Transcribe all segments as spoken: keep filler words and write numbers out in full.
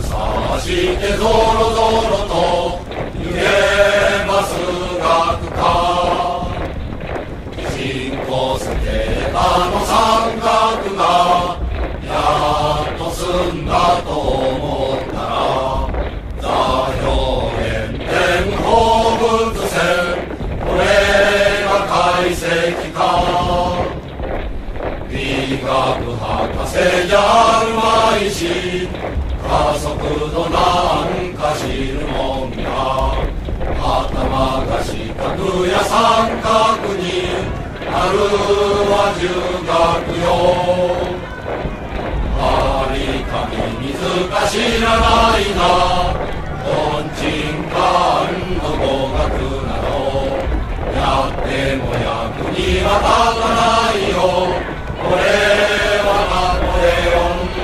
さしてぞろぞろと揺れます学科新興スケーターの三角がやっと済んだと思ったら座標原点放物線これが解析か理学博士じゃあるまいし加速度なんか知るもんが頭が四角や三角になるは重学よありかみ水か知らないなとんちんかんの語学などやっても役には立たないよこれはナポレオン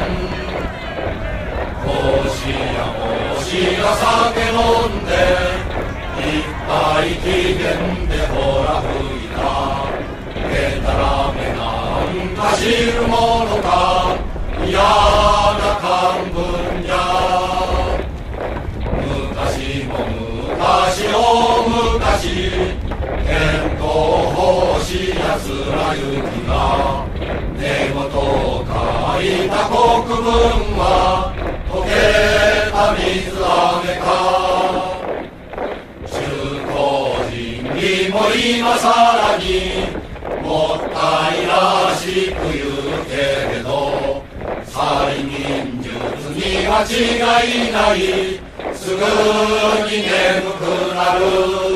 帽子や帽子が酒飲んでいっぱい機嫌でほら吹いたでたらめなんか知るものか嫌な漢文じゃ昔も昔も昔剣道法師やつらゆきが寝言を書いた国文は溶けた水飴か中高人にも今さらにもったいらしく言うけれど催眠術には違いないすぐに眠くなる